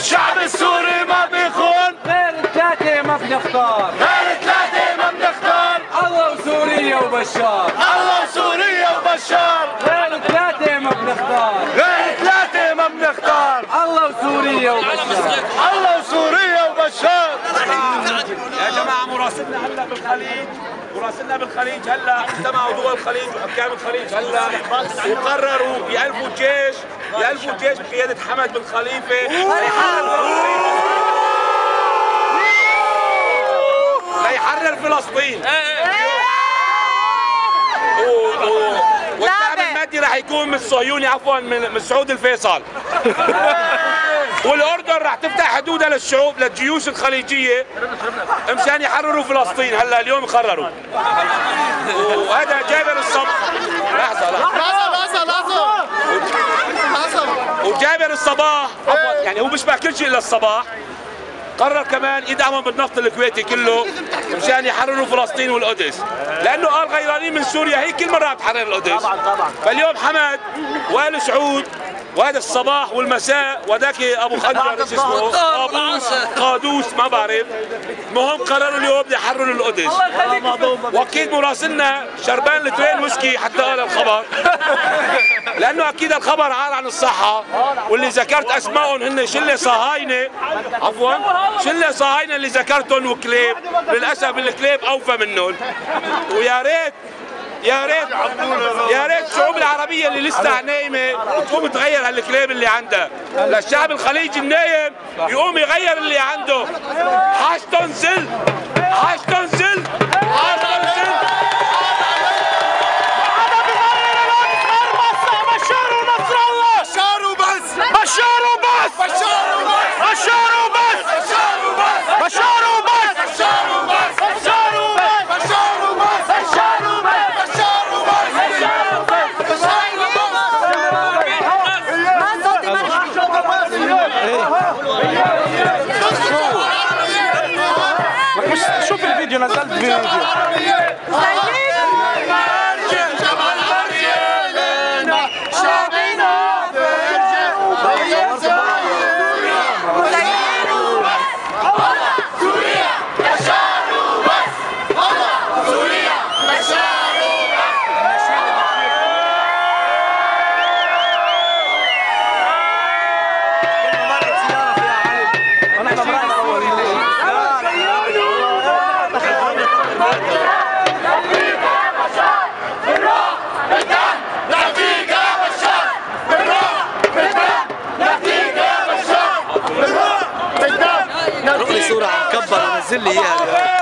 الشعب السوري ما بيخون، غير ثلاثة ما بنختار، غير ثلاثة ما بنختار، الله وسوريا وبشار، الله وسوريا وبشار، غير ثلاثة ما بنختار، غير ثلاثة ما بنختار، الله وسوريا وبشار، الله وسوريا وبشار. يا جماعة مراسلنا هلا بالخليج، مراسلنا بالخليج هلا اجتمعوا دول الخليج وحكام الخليج هلا وقرروا يألفوا جيش بقيادة حمد بن خليفة ليحرر فلسطين. والدعم المادي رح يكون من الصهيوني عفوا من سعود الفيصل. والاردن رح تفتح حدودها للجيوش الخليجيه مشان يحرروا فلسطين. هلا اليوم قرروا وهذا جابر الصباح. لحظه وجابر الصباح يعني هو بيشبه كل شيء الا الصباح قرر كمان يدعمهم بالنفط الكويتي كله مشان يحرروا فلسطين والقدس، لانه قال غيرانين من سوريا هي كل مره عم تحرر القدس. فاليوم حمد وآل سعود وهذا الصباح والمساء وذاك ابو خنجر ايش اسمه قادوس ما بعرف، المهم قرروا اليوم يحرروا القدس. واكيد مراسلنا شربان لترين ويسكي حتى قال الخبر لانه اكيد الخبر عار عن الصحه، واللي ذكرت اسمائهم هن شله صهاينه عفوا شله صهاينه اللي ذكرتهم وكليب، للاسف الكليب اوفى منهم. ويا ريت يا ريت الشعوب العربيه اللي لسه نايمه تقوم تغير هالكليب اللي عندها، للشعب الخليجي النايم يقوم يغير اللي عنده. حاجتهم زل، حاجتهم زل، حاجتهم زل. هذا بغير الأنصار بشار ونصر الله، بشار وبس، بشار وبس، بشار وبس، بشار وبس، بشار وبس، بشار وبس، بشار وبس، بشار وبس، بشار وبس، بشار وبس، بشار وبس، شوف الفيديو نزلت فيديو. صورة عم كبر ونزل لي اياها.